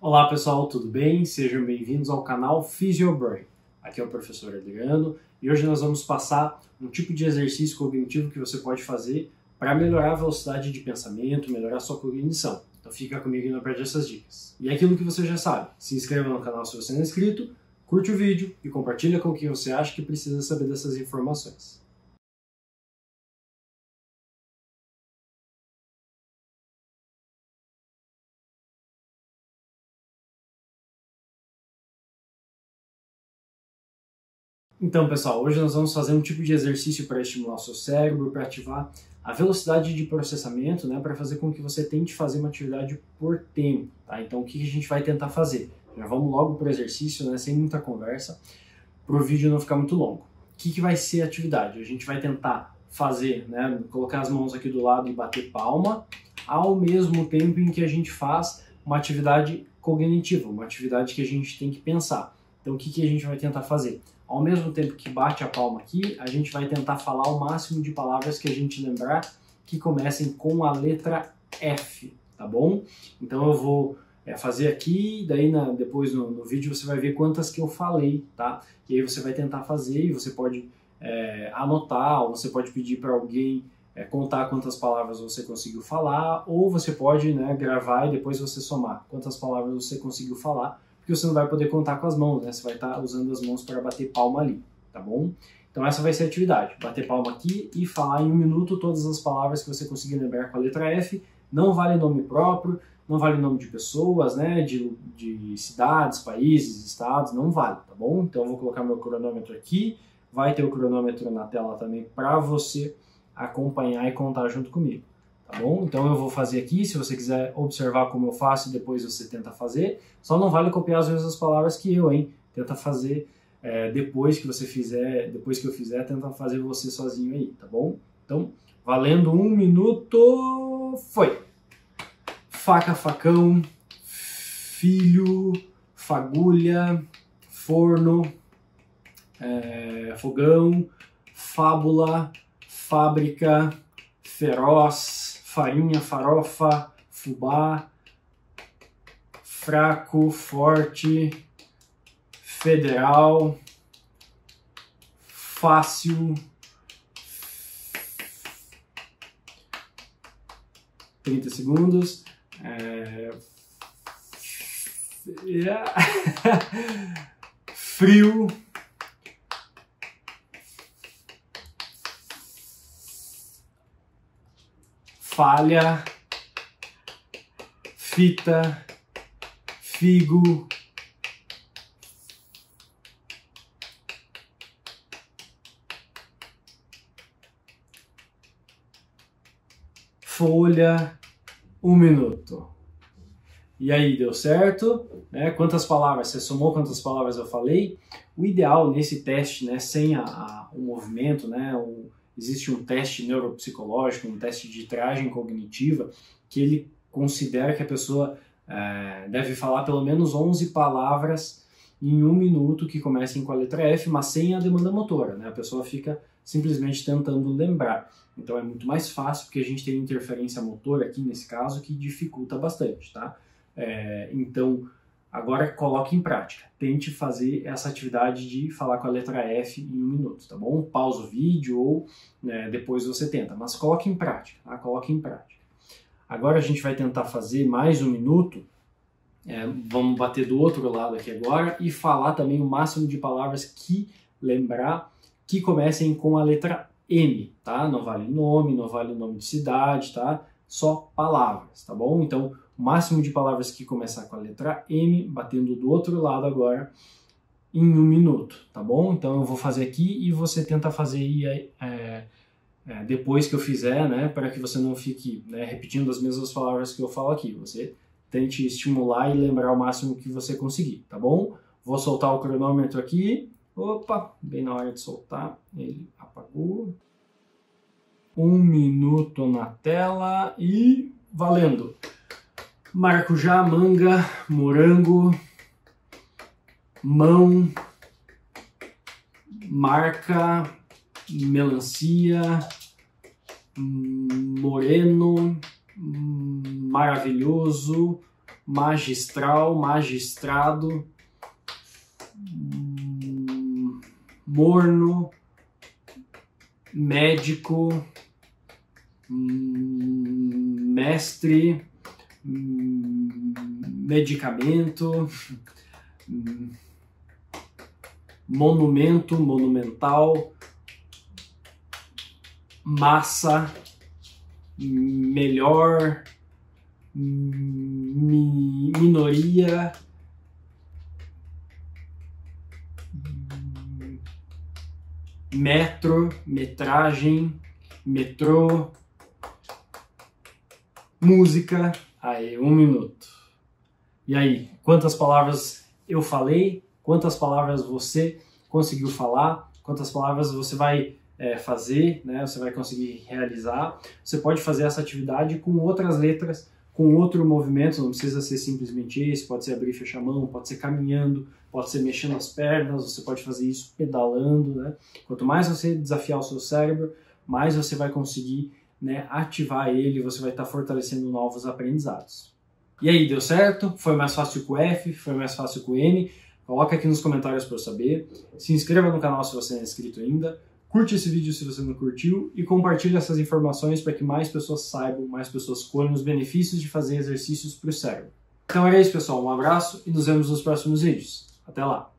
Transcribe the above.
Olá pessoal, tudo bem? Sejam bem-vindos ao canal PhysioBrain. Aqui é o professor Adriano e hoje nós vamos passar um tipo de exercício cognitivo que você pode fazer para melhorar a velocidade de pensamento, melhorar a sua cognição. Então fica comigo e não perde essas dicas. E é aquilo que você já sabe, se inscreva no canal se você não é inscrito, curte o vídeo e compartilha com quem você acha que precisa saber dessas informações. Então, pessoal, hoje nós vamos fazer um tipo de exercício para estimular o seu cérebro, para ativar a velocidade de processamento, né, para fazer com que você tente fazer uma atividade por tempo, tá? Então, o que a gente vai tentar fazer? Já vamos logo para o exercício, né, sem muita conversa, para o vídeo não ficar muito longo. O que vai ser a atividade? A gente vai tentar fazer, né, colocar as mãos aqui do lado e bater palma, ao mesmo tempo em que a gente faz uma atividade cognitiva, uma atividade que a gente tem que pensar. Então, o que a gente vai tentar fazer? Ao mesmo tempo que bate a palma aqui, a gente vai tentar falar o máximo de palavras que a gente lembrar que comecem com a letra F, tá bom? Então eu vou fazer aqui, daí depois no vídeo você vai ver quantas que eu falei, tá? E aí você vai tentar fazer e você pode anotar, ou você pode pedir para alguém contar quantas palavras você conseguiu falar, ou você pode, né, gravar e depois você somar quantas palavras você conseguiu falar, porque você não vai poder contar com as mãos, né? Você vai estar usando as mãos para bater palma ali, tá bom? Então essa vai ser a atividade, bater palma aqui e falar em 1 minuto todas as palavras que você conseguir lembrar com a letra F. Não vale nome próprio, não vale nome de pessoas, né? De cidades, países, estados, não vale, tá bom? Então eu vou colocar meu cronômetro aqui, vai ter o cronômetro na tela também para você acompanhar e contar junto comigo. Tá bom? Então eu vou fazer aqui, se você quiser observar como eu faço, depois você tenta fazer. Só não vale copiar as mesmas palavras que eu, hein? Tenta fazer depois que você fizer, depois que eu fizer, tenta fazer você sozinho aí, tá bom? Então, valendo 1 minuto, foi! Faca, facão, filho, fagulha, forno, fogão, fábula, fábrica, feroz, farinha, farofa, fubá, fraco, forte, federal, fácil, 30 segundos, frio, falha, fita, figo, folha, 1 minuto. E aí, deu certo? Quantas palavras? Você somou quantas palavras eu falei? O ideal nesse teste, né, sem o movimento, né, existe um teste neuropsicológico, um teste de triagem cognitiva, que ele considera que a pessoa deve falar pelo menos 11 palavras em 1 minuto que comecem com a letra F, mas sem a demanda motora, né? A pessoa fica simplesmente tentando lembrar. Então é muito mais fácil, porque a gente tem interferência motora aqui nesse caso, que dificulta bastante, tá? Então, agora coloque em prática. Tente fazer essa atividade de falar com a letra F em 1 minuto, tá bom? Pausa o vídeo ou depois você tenta, mas coloque em prática, tá? Coloque em prática. Agora a gente vai tentar fazer mais 1 minuto. Vamos bater do outro lado aqui agora e falar também o máximo de palavras que lembrar que comecem com a letra M, tá? Não vale nome, não vale nome de cidade, tá? Só palavras, tá bom? Então, o máximo de palavras que começar com a letra M, batendo do outro lado agora, em 1 minuto, tá bom? Então eu vou fazer aqui e você tenta fazer aí depois que eu fizer, né? Para que você não fique repetindo as mesmas palavras que eu falo aqui. Você tente estimular e lembrar o máximo que você conseguir, tá bom? Vou soltar o cronômetro aqui. Opa, bem na hora de soltar, ele apagou. 1 minuto na tela e valendo! Maracujá, manga, morango, mão, marca, melancia, moreno, maravilhoso, magistral, magistrado, morno, médico, mestre, medicamento, monumento, monumental, massa, melhor, minoria, metro, metragem, metrô, música. Aí, 1 minuto. E aí, quantas palavras eu falei? Quantas palavras você conseguiu falar? Quantas palavras você vai fazer, né? Você vai conseguir realizar? Você pode fazer essa atividade com outras letras, com outro movimento, não precisa ser simplesmente esse, pode ser abrir e fechar a mão, pode ser caminhando, pode ser mexendo as pernas, você pode fazer isso pedalando, né? Quanto mais você desafiar o seu cérebro, mais você vai conseguir, né, ativar ele, você vai estar fortalecendo novos aprendizados. E aí, deu certo? Foi mais fácil com o F? Foi mais fácil com o M? Coloca aqui nos comentários para eu saber. Se inscreva no canal se você não é inscrito ainda. Curte esse vídeo se você não curtiu e compartilhe essas informações para que mais pessoas saibam, mais pessoas colhem os benefícios de fazer exercícios para o cérebro. Então era isso, pessoal. Um abraço e nos vemos nos próximos vídeos. Até lá!